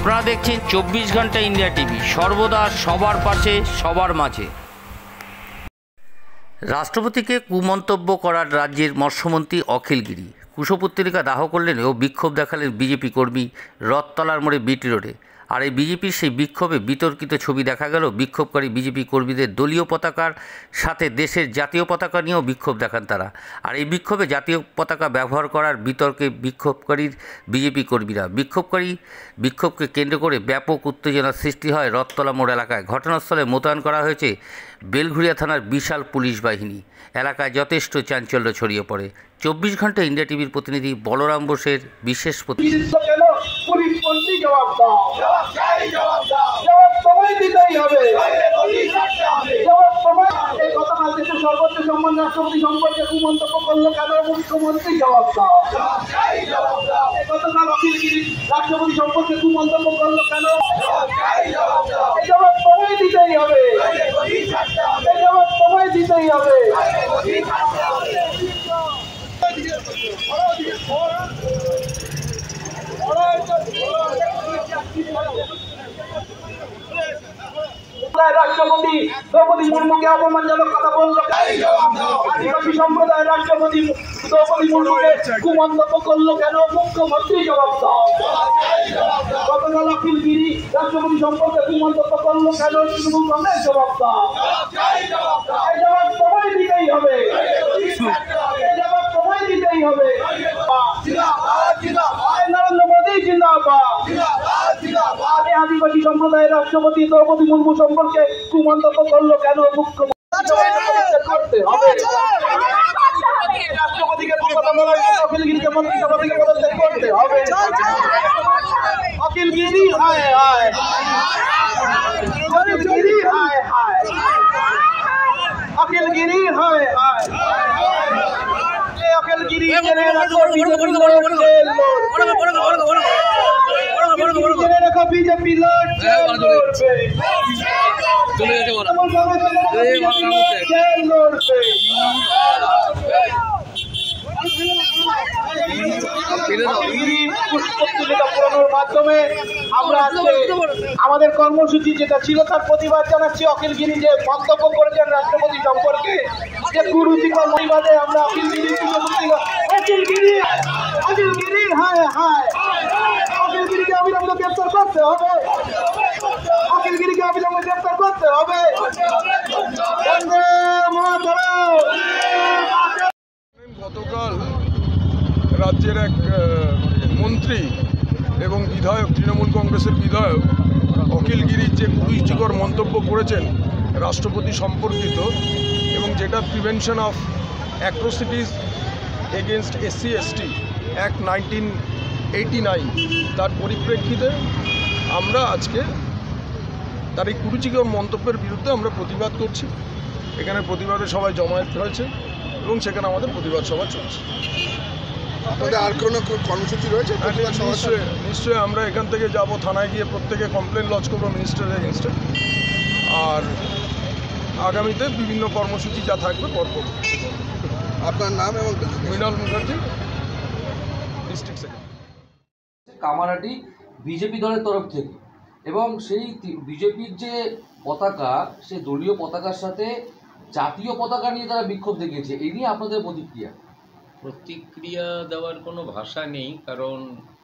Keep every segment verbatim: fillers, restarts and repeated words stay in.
আপনারা দেখছেন চব্বিশ ঘন্টা ইন্ডিয়া টিভি, সর্বদা সবার পাশে সবার মাঝে। রাষ্ট্রপতিকে কুমন্তব্য করার রাজ্যের মৎস্যমন্ত্রী অখিল গিরি কুশপুত্তলিকা দাহ করলেন ও বিক্ষোভ দেখালেন বিজেপি কর্মী রথতলার মোড়ে বিটি রোডে। আর এই বিজেপির সেই বিক্ষোভে বিতর্কিত ছবি দেখা গেল। বিক্ষোভকারী বিজেপি কর্মীদের দলীয় পতাকার সাথে দেশের জাতীয় পতাকা নিয়েও বিক্ষোভ দেখান তারা। আর এই বিক্ষোভে জাতীয় পতাকা ব্যবহার করার বিতর্কে বিক্ষোভকারীর বিজেপি কর্মীরা বিক্ষোভকারী বিক্ষোভকে কেন্দ্র করে ব্যাপক উত্তেজনার সৃষ্টি হয় রথতলা মোড় এলাকায়। ঘটনাস্থলে মোতায়েন করা হয়েছে বেলঘুরিয়া থানার বিশাল পুলিশ বাহিনী। এলাকায় যথেষ্ট চাঞ্চল্য ছড়িয়ে পড়ে। চব্বিশ ঘন্টা ইন্ডিয়া টিভির প্রতিনিধি বলরাম বোসের বিশেষ প্রতিনিধি। সর্বোচ্চ সম্মান রাষ্ট্রপতি সম্পর্কে কুমন্তব্য করলো কেন মুখ্যমন্ত্রী জবাব দাও। গতকাল অখিল গিরি রাষ্ট্রপতি সম্পর্কে কুমন্তব্য করলো কেন এই জবাব তোমায় দিতেই হবে, এই জবাব তোমায় দিতেই হবে। রাষ্ট্রপতি দ্রৌপদী মুর্মুকে অপমানজনক কথা বললো, আদিবাসী সম্প্রদায়ের রাষ্ট্রপতি দ্রৌপদী মুর্মুকে কুমন্তব্য করলো কেন মুখ্যমন্ত্রী জবাব দাও। গতকাল অখিল গিরি রাষ্ট্রপতি সম্পর্কে কুমন্তব্য করলো কেন তৃণমূল কংগ্রেস জবাব দাও। এই জবাব তোমায় দিতেই হবে, এই জবাব তোমায় দিতেই হবে। নরেন্দ্র মোদী জিন্দাবাদ। আদিবাসী সম্প্রদায়ের রাষ্ট্রপতি দ্রৌপদী মুর্মু সম্পর্কে কুমন্তব্য করলো কেন মুখ্যমন্ত্রী করতে হবে। রাষ্ট্রপতিকে অখিল গিরিকে মন্ত্রিসভা থেকে পদত্যাগ করতে হবে। অখিল গিরি হায় হায়, অখিল গিরি হায় হায়, অখিল গিরি হায় হায়। অখিল গিরি জেনে রাখো বিজেপি লড়ছে, জেনে রাখো বিজেপি লড়ছে লড়বে, লড়বে। মাধ্যমে আমরা আজকে আমাদের কর্মসূচি যেটা ছিল তার প্রতিবাদ জানাচ্ছি। অখিল গিরি যে মন্তব্য করেছেন রাষ্ট্রপতি সম্পর্কে, যে কুরুচিকর প্রতিবাদে আমরা অখিল গিরি অখিল গিরি অখিল গিরি হায় হায়, অখিল গিরিকে অবিলম্বে গ্রেপ্তার করতে হবে, অখিল গিরিকে অবিলম্বে গ্রেপ্তার করতে হবে। গতকাল রাজ্যের এক মন্ত্রী এবং বিধায়ক, তৃণমূল কংগ্রেসের বিধায়ক অখিল গিরির যে কুরুচিকর মন্তব্য করেছেন রাষ্ট্রপতি সম্পর্কিত, এবং যেটা prevention of atrocities against SC ST act nineteen eighty nine, তার পরিপ্রেক্ষিতে আমরা আজকে তার এই কুরুচিকর মন্তব্যের বিরুদ্ধে আমরা প্রতিবাদ করছি। এখানে প্রতিবাদে সবাই জমায়েত হয়েছে এবং সেখানে আমাদের প্রতিবাদ সভা চলছে। আপনাদের আর কোনো কর্মসূচি রয়েছে? নিশ্চয়ই নিশ্চয়ই আমরা এখান থেকে যাব, থানায় গিয়ে প্রত্যেকে কমপ্লেন লজ করবো মিনিস্টারের এগেনস্টে, আর আগামীতে বিভিন্ন কর্মসূচি যা থাকবে পর করব। আপনার নাম এবং? Mrinal Mukherjee, district secretary, Kamarhati BJP দলের তরফ থেকে। এবং সেই বিজেপির যে পতাকা, সে দলীয় পতাকার সাথে জাতীয় পতাকা নিয়ে তারা বিক্ষোভ দেখিয়েছে। এই নিয়ে আপনাদের প্রতিক্রিয়া? প্রতিক্রিয়া দেওয়ার কোনো ভাষা নেই, কারণ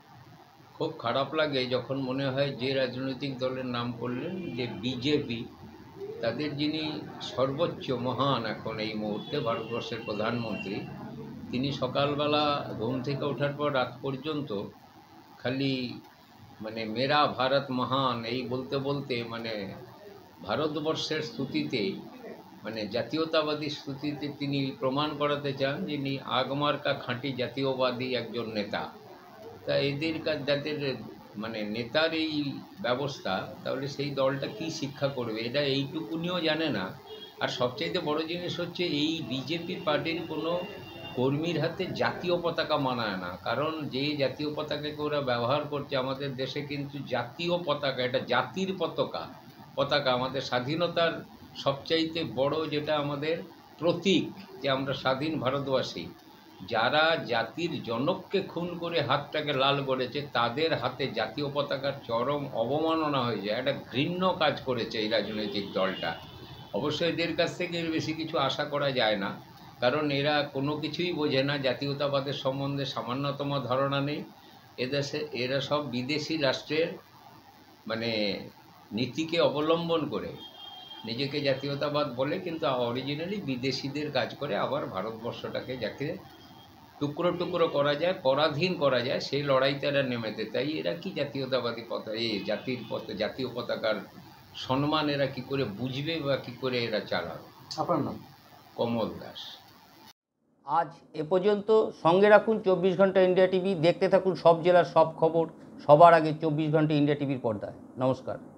খুব খারাপ লাগে যখন মনে হয় যে রাজনৈতিক দলের নাম করলেন যে বিজেপি, তাদের যিনি সর্বোচ্চ মহান এখন এই মুহূর্তে ভারতবর্ষের প্রধানমন্ত্রী, তিনি সকালবেলা ঘুম থেকে ওঠার পর রাত পর্যন্ত খালি মানে মেরা ভারত মহান এই বলতে বলতে মানে ভারতবর্ষের স্তুতিতে, মানে জাতীয়তাবাদী স্তুতিতে তিনি প্রমাণ করাতে চান যিনি আগমার্কা খাঁটি জাতীয়বাদী একজন নেতা। তা এদের যাদের মানে নেতার এই ব্যবস্থা, তাহলে সেই দলটা কি শিক্ষা করবে, এটা এইটুকুনিও জানে না। আর সবচাইতে বড় জিনিস হচ্ছে এই বিজেপি পার্টির কোনো কর্মীর হাতে জাতীয় পতাকা মানায় না, কারণ যে জাতীয় পতাকাকে ওরা ব্যবহার করছে আমাদের দেশে কিন্তু জাতীয় পতাকা, এটা জাতির পতাকা পতাকা আমাদের স্বাধীনতার সবচাইতে বড় যেটা আমাদের প্রতীক, যে আমরা স্বাধীন ভারতবাসী, যারা জাতির জনককে খুন করে হাতটাকে লাল করেছে তাদের হাতে জাতীয় পতাকার চরম অবমাননা হয়ে যায়। একটা ঘৃণ্য কাজ করেছে এই রাজনৈতিক দলটা। অবশ্যই এদের কাছ থেকে এর বেশি কিছু আশা করা যায় না, কারণ এরা কোনো কিছুই বোঝে না, জাতীয়তাবাদের সম্বন্ধে সামান্যতম ধারণা নেই। এদেশে এরা সব বিদেশি রাষ্ট্রের মানে নীতিকে অবলম্বন করে নিজেকে জাতীয়তাবাদ বলে, কিন্তু অরিজিনালি বিদেশিদের কাজ করে আবার ভারতবর্ষটাকে যাকে টুকরো টুকরো করা যায়, পরাধীন করা যায়, সেই লড়াইতে এরা নেমেতে। তাই এরা কি জাতীয়তাবাদী পতাকা, এই জাতির পতা জাতীয় পতাকার সম্মান এরা কী করে বুঝবে বা কী করে এরা চালাবে? আপনার নাম? কমল দাস। আজ এ পর্যন্ত। সঙ্গে রাখুন চব্বিশ ঘন্টা ইন্ডিয়া টিভি। দেখতে থাকুন সব জেলার সব খবর সবার আগে চব্বিশ ঘন্টা ইন্ডিয়া টিভির পর্দায়। নমস্কার।